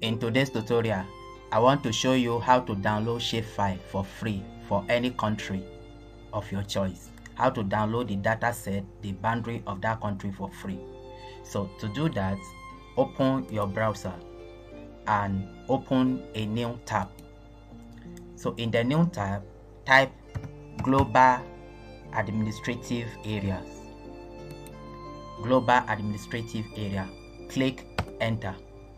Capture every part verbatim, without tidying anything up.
In today's tutorial, I want to show you how to download Shapefile for free for any country of your choice. How to download the data set, the boundary of that country for free. So to do that, open your browser and open a new tab. So in the new tab, type Global Administrative Areas. Global Administrative Area. Click Enter.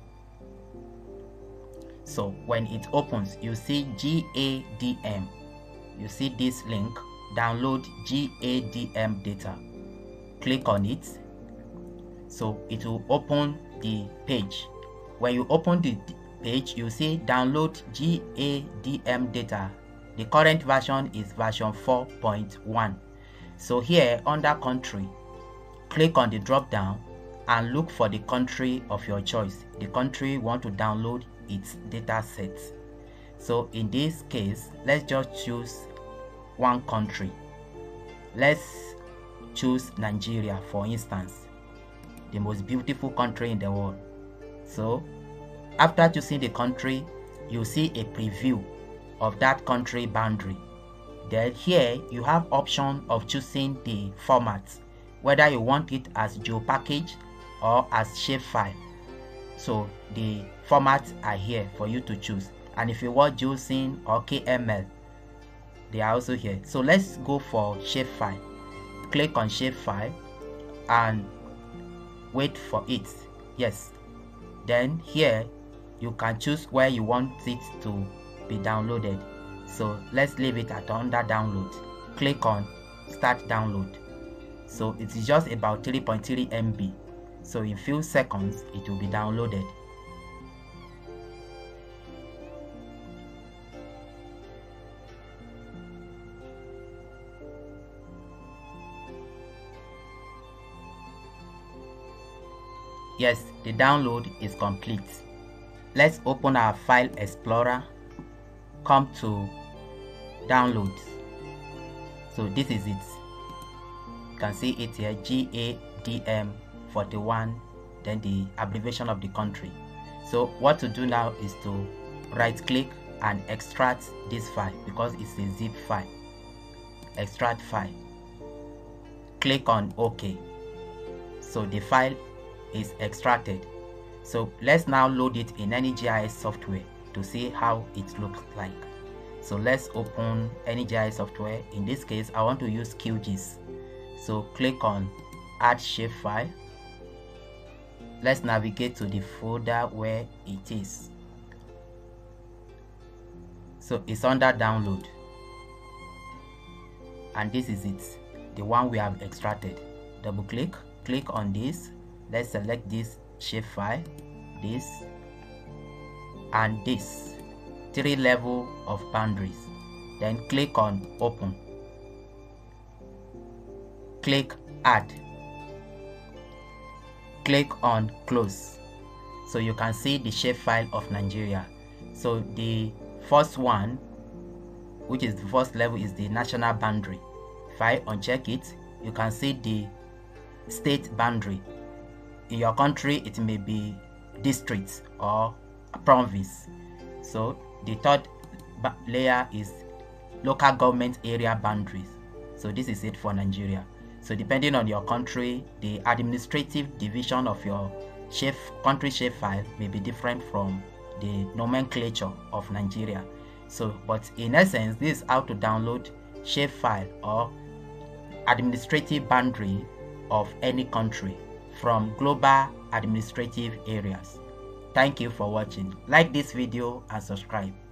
So when it opens, you see G A D M. You see this link, download G A D M data. Click on it. So it will open the page. When you open the page, you see download G A D M data. The current version is version four point one. So here under country, click on the drop down and look for the country of your choice. The country you want to download its data set. So in this case, let's just choose one country. Let's choose Nigeria, for instance, the most beautiful country in the world. So after choosing the country, you see a preview of that country boundary. Then here you have option of choosing the format, whether you want it as GeoPackage or as Shapefile. So the formats are here for you to choose, and if you want JSON or K M L, they are also here. So let's go for Shapefile. Click on Shapefile and wait for it. Yes. Then here you can choose where you want it to be downloaded. So let's leave it at under download. Click on start download. So it is just about three point three M B. So in few seconds it will be downloaded. Yes, the download is complete. Let's open our file explorer. Come to downloads. So this is it. You can see it here, G A D M forty-one, then the abbreviation of the country. So what to do now is to right click and extract this file because it's a zip file. Extract file. Click on OK. So the file is extracted. So let's now load it in any G I S software to see how it looks like. So let's open any G I S software. In this case, I want to use Q G I S. So click on Add Shapefile. Let's navigate to the folder where it is. So it's under download. And this is it, the one we have extracted. Double click, click on this. Let's select this shapefile, this, and this. Three level of boundaries. Then click on open. Click add. Click on close. So you can see the shapefile of Nigeria. So the first one, which is the first level, is the national boundary. If I uncheck it, you can see the state boundary. In your country, it may be districts or province. So the third layer is local government area boundaries. So this is it for Nigeria. So depending on your country, the administrative division of your shape, country shapefile may be different from the nomenclature of Nigeria. So, but in essence, this is how to download shapefile or administrative boundary of any country from global administrative areas. Thank you for watching. Like this video and subscribe.